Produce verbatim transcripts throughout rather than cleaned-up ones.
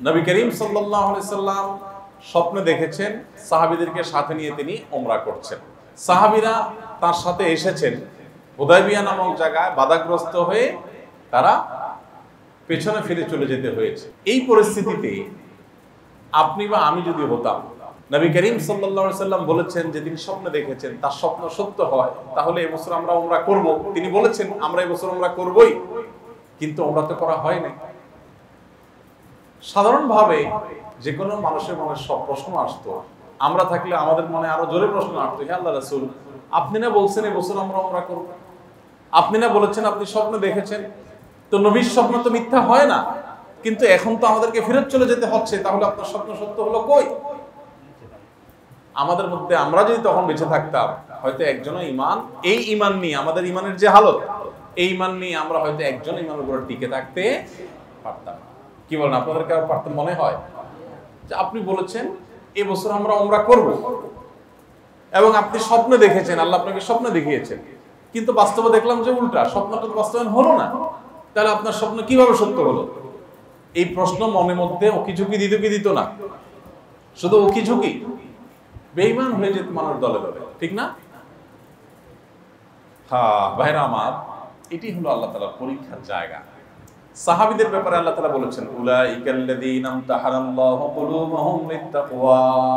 নবী করিম সাল্লাল্লাহু আলাইহি সাল্লাম স্বপ্নে দেখেছেন সাহাবীদেরকে সাথে নিয়ে তিনি উমরা করছেন। সাহাবীরা তার সাথে এসেছেন, হুদায়বিয়া নামক জায়গায় বাধাগ্রস্ত হয়ে তারা পেছনে ফিরে চলে যেতে হয়েছে। এই পরিস্থিতিতে আপনি বা আমি যদি হতাম, নবী করিম সাল্লাল্লাহু আলাইহি সাল্লাম বলেছেন যে তিনি স্বপ্নে দেখেছেন, তার স্বপ্ন সত্য হয়, তাহলে এবছর আমরা উমরা করব। তিনি বলেছেন আমরা এবছর উমরা করবই, কিন্তু উমরা তো করা হয় না। সাধারণভাবে যে কোনো মানুষের মনে সব প্রশ্ন আসতো, আমরা থাকলে আমাদের মনে আরো জোরে প্রশ্ন আসতো, হে আল্লাহ রাসূল, আপনি না বলছেন এবছর আমরা উমরা করব, আপনি না বলেছেন আপনি স্বপ্ন দেখেছেন, তো নবীর স্বপ্ন তো মিথ্যা হয় না, কিন্তু এখন তো আমাদেরকে ফেরত চলে যেতে হচ্ছে, তাহলে আপনার স্বপ্ন সত্য হলো কই? আমাদের মধ্যে আমরা যদি তখন বেঁচে থাকতাম, হয়তো একজনও ইমান, এই ইমান নিয়ে আমাদের ইমানের যে হালত, এই ইমান নিয়ে আমরা হয়তো একজন ইমানের উপর টিকে থাকতে পারতাম। কি বলেন, আপনাদের কারো পারতে মনে হয় যে আপনি বলেছেন এবছর আমরা উমরা করব এবং আপনি স্বপ্ন দেখেছেন, আল্লাহ আপনাকে স্বপ্ন দেখিয়েছেন, কিন্তু বাস্তবে দেখলাম যে উল্টা, স্বপ্নটা তো বাস্তবায়ন হলো না, তাহলে আপনার স্বপ্ন কিভাবে সত্য হলো? এই প্রশ্ন মনের মধ্যে উকিঝুঁকি দিত কি দিত না? শুধু উকিঝুঁকি, বেঈমান হয়ে যেত মানুষ দলে দলে, ঠিক না? হ্যাঁ ভাইরা আমার, এটি হলো আল্লাহ তাআলার পরীক্ষার জায়গা। সাহাবীদের ব্যাপারে আল্লাহ তাআলা বলেছেন, উলাইকাল্লাযীনা ইমতাহানাল্লাহু কুলুবুহুম লিত্তাকওয়া।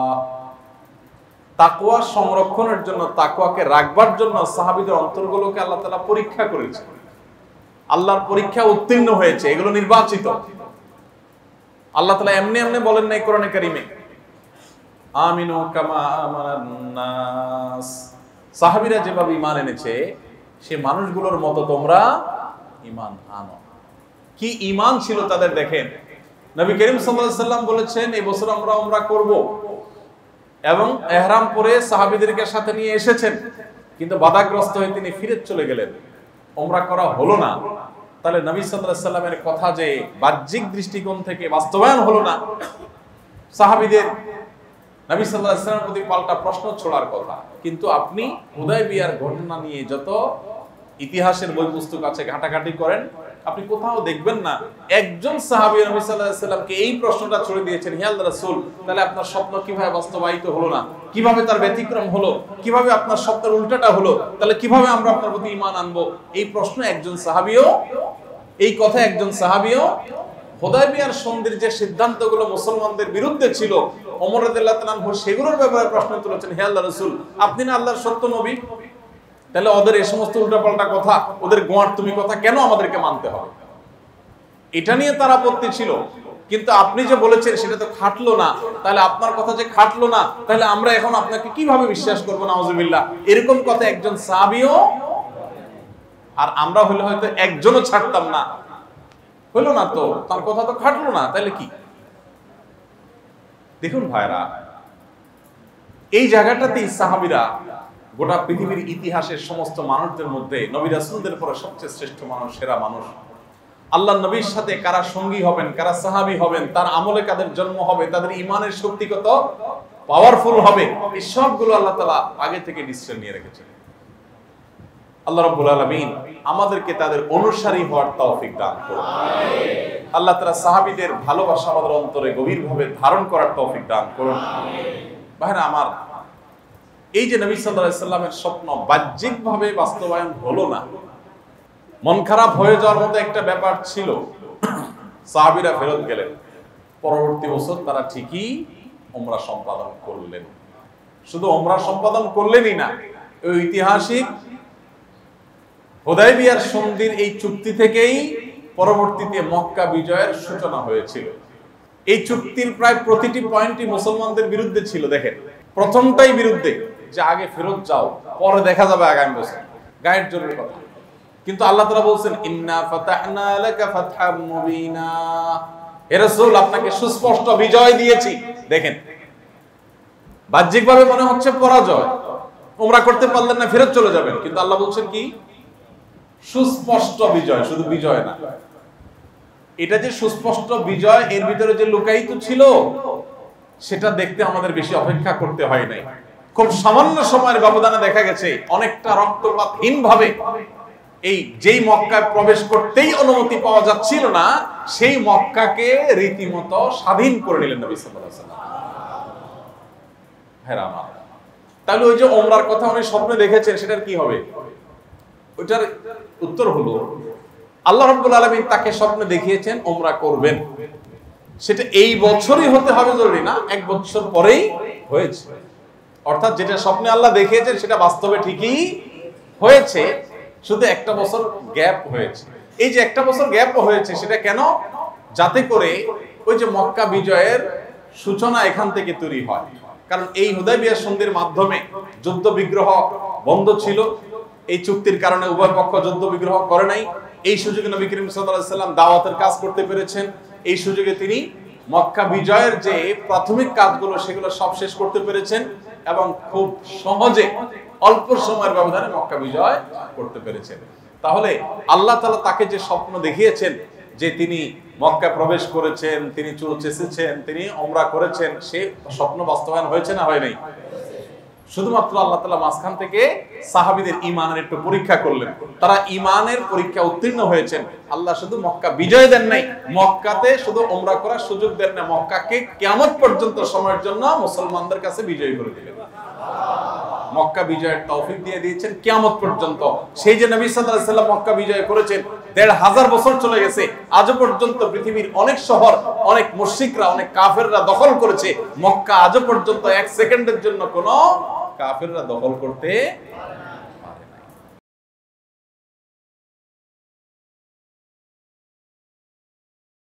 তাকওয়া সংরক্ষণের জন্য, তাকওয়াকে রাখবার জন্য সাহাবীদের অন্তরগুলোকে আল্লাহ তাআলা পরীক্ষা করেছেন। আল্লাহর পরীক্ষা উত্তীর্ণ হয়েছে, এগুলো নির্বাচিত। আল্লাহ তাআলা এমনি এমনি বলেন নাই কোরআনে কারীমে, আমিনু কামা আমানান নাস। সাহাবীরা যেভাবে ঈমান এনেছে, সে মানুষগুলোর মতো তোমরা ঈমান আনো। কি ঈমান ছিল তাদের দেখেন। নবী করিম সাল্লাল্লাহু আলাইহি সাল্লাম বলেছেন এই বছর আমরা উমরা করব, এবং ইহরাম পরে সাহাবীদেরকে সাথে নিয়ে এসেছেন, কিন্তু বাধাগ্রস্ত হয়ে তিনি ফিরে চলে গেলেন, উমরা করা হলো না। তাহলে নবী সাল্লাল্লাহু আলাইহি সাল্লামের কথা যে বাহ্যিক দৃষ্টিকোণ থেকে বাস্তবায়ন হলো না, সাহাবীদের নবী সাল্লাল্লাহু আলাইহি সাল্লামের প্রতি পাল্টা প্রশ্ন ছোড়ার কথা। কিন্তু আপনি হুদায়বিয়ার ঘটনা নিয়ে যত ইতিহাসের বই পুস্তক আছে ঘাটাঘাটি করেন, আপনি কোথাও দেখবেন না একজন সাহাবী নবী সাল্লাল্লাহু আলাইহি সাল্লামকে এই প্রশ্নটা ছুড়ে দিয়েছেন, হে আল্লাহর রাসূল, তাহলে আপনার স্বপ্ন কিভাবে বাস্তবায়িত হলো না, কিভাবে তার ব্যতিক্রম হলো, কিভাবে আপনার স্বপ্নের উল্টাটা হলো, তাহলে কিভাবে আমরা আপনার প্রতি ঈমান আনবো? এই প্রশ্ন একজন সাহাবীও, এই কথা একজন সাহাবীও হুদায়বিয়ার সন্ধির যে সিদ্ধান্তগুলো মুসলমানদের বিরুদ্ধে ছিল, ওমর রাদিয়াল্লাহু তাআলা আনহু সেগুলোর ব্যাপারে প্রশ্ন তুলেছেন, হে আল্লাহর রাসূল, আপনি না আল্লাহর সত্য নবী, তাহলে ওদের এই সমস্ত উল্টাপাল্টা কথা, ওদের গোয়ার তুমি কথা কেন আমাদেরকে মানতে হবে? এটা নিয়ে তার আপত্তি ছিল। কিন্তু আপনি যে বলেছেন সেটা তো খাটলো না, তাহলে আপনার কথা যে খাটলো না, তাহলে আমরা এখন আপনাকে কিভাবে বিশ্বাস করবো? নাউজুবিল্লাহ, এরকম কথা একজন সাহাবীও, আর আমরা হলে হয়তো একজনও ছাড়তাম না। হলো না তো, তার কথা তো খাটলো না, তাহলে কি? দেখুন ভাইরা, এই জায়গাটাতেই সাহাবীরা গোটা পৃথিবীর ইতিহাসের সমস্ত মানুষদের মধ্যে নবী রাসূলদের পরে সবচেয়ে শ্রেষ্ঠ মানুষ, সেরা মানুষ। আল্লাহর নবীর সাথে কারা সঙ্গী হবেন, কারা সাহাবী হবেন, তার আমলে কাদের জন্ম হবে, তাদের ঈমানের শক্তি কত পাওয়ারফুল হবে, এই সবগুলো আল্লাহ তাআলা আগে থেকে ডিসিশন নিয়ে রেখেছেন। আল্লাহ রাব্বুল আলামিন আমাদেরকে তাদের অনুসারী হওয়ার তৌফিক দান করুন। আমিন। আল্লাহ তাআলা সাহাবীদের ভালোবাসা আমাদের অন্তরে গভীরভাবে ধারণ করার তৌফিক দান করুন। আমিন। ভাইরা আমার, এই যে নবী সাল্লাল্লাহু আলাইহি সাল্লামের স্বপ্ন বাহ্যিকভাবে বাস্তবায়ন হলো না, মন খারাপ হয়ে যাওয়ার মতো একটা ব্যাপার ছিল। সাহাবীরা ফেরত গেলেন, পরবর্তী বছর তারা ঠিকই উমরা সম্পাদন করলেন। শুধু উমরা সম্পাদন করলেনই না, ওই ঐতিহাসিক হুদায়বিয়ার সন্ধির এই চুক্তি থেকেই পরবর্তীতে মক্কা বিজয়ের সূচনা হয়েছিল। এই চুক্তির প্রায় প্রতিটি পয়েন্টই মুসলমানদের বিরুদ্ধে ছিল। দেখেন, প্রথমটাই বিরুদ্ধে, যে আগে ফেরত যাও, পরে দেখা যাবে আগামী বছর, গায়ের জোরের কথা। কিন্তু আল্লাহ তাআলা বলছেন, ইন্না ফাতাহনা লাকা ফাতহাম মুবিনা, হে রাসূল, আপনাকে সুস্পষ্ট বিজয় দিয়েছি। দেখেন, বাহ্যিকভাবে মনে হচ্ছে পরাজয়, উমরা করতে পারলেন না, ফেরত চলে যাবেন, কিন্তু আল্লাহ বলছেন কি? সুস্পষ্ট বিজয়, শুধু বিজয় না। এটা যে সুস্পষ্ট বিজয়, এর ভিতরে যে লুকায়িত ছিল, সেটা দেখতে আমাদের বেশি অপেক্ষা করতে হয় নাই। খুব সামান্য সময়ের ব্যবধানে দেখা গেছে অনেকটা রক্তপাতহীন ভাবে এই যেই মক্কায় প্রবেশ করতেই অনুমতি পাওয়া যাচ্ছিল না, সেই মক্কাকে রীতিমতো স্বাধীন করে নিলেন নবী সাল্লাল্লাহু আলাইহি ওয়াসাল্লাম। হ্যাঁ আমার, তাহলে ওই যে ওমরার কথা উনি স্বপ্নে দেখেছেন, সেটার কি হবে? ওইটার উত্তর হলো আল্লাহ রাব্বুল আলামিন তাকে স্বপ্নে দেখিয়েছেন ওমরা করবেন। সেটা এই বছরই হতে হবে জরুরি না, এক বছর পরেই হয়েছে। অর্থাৎ যেটা স্বপ্নে আল্লাহ দেখিয়েছেন সেটা বাস্তবে ঠিকই হয়েছে, শুধু একটা বছর গ্যাপ হয়েছে। এই যে একটা বছর গ্যাপ হয়েছে সেটা কেন? যাতে করে ওই যে মক্কা বিজয়ের সূচনা এখান থেকে তৈরি হয়। কারণ এই হুদায়বিয়া সন্ধির মাধ্যমে যুদ্ধ বিগ্রহ বন্ধ ছিল। এই চুক্তির কারণে উভয় পক্ষ যুদ্ধ বিগ্রহ করে নাই। এই সুযোগে নবী করিম সাল্লাল্লাহু আলাইহি সাল্লাম দাওয়াতের কাজ করতে পেরেছেন। এই সুযোগে তিনি মক্কা বিজয়ের যে প্রাথমিক কাজগুলো সেগুলো সব শেষ করতে পেরেছেন এবং খুব সহজে অল্প সময়ের ব্যবধানে মক্কা বিজয় করতে পেরেছেন। তাহলে আল্লাহ তাআলা তাকে যে স্বপ্ন দেখিয়েছেন যে তিনি মক্কা প্রবেশ করেছেন, তিনি চুল চেঁচেছেন, তিনি ওমরা করেছেন, সে স্বপ্ন বাস্তবায়ন হয়েছে না হয় নাই? শুধুমাত্র আল্লাহ তাআলা মাঝখান থেকে সাহাবীদের ঈমানের একটু পরীক্ষা করলেন। তারা ঈমানের পরীক্ষা উত্তীর্ণ হয়েছেন। আল্লাহ শুধু মক্কা বিজয় দেন নাই, মক্কাতে শুধু ওমরা করার সুযোগ দেন না, মক্কাকে কিয়ামত পর্যন্ত সময়ের জন্য মুসলমানদের কাছে বিজয়ী করে দিলেন। মক্কা বিজয়ের তৌফিক দিয়ে দিয়েছেন কিয়ামত পর্যন্ত। সেই যে নবী সাল্লাল্লাহু আলাইহি ওয়াসাল্লাম মক্কা বিজয় করেছেন, দেড় হাজার বছর চলে গেছে, আজও পর্যন্ত পৃথিবীর অনেক শহর, অনেক মুশরিকরা, অনেক কাফেররা দখল করেছে, মক্কা আজও পর্যন্ত এক সেকেন্ডের জন্য কোনো কাফেররা দখল করতে